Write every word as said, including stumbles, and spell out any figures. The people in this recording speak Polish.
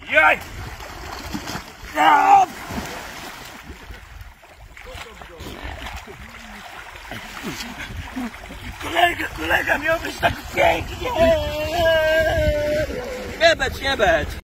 Jaj! No! Kolega, kolega, miał być tak pięknie! Nie beć, nie beć!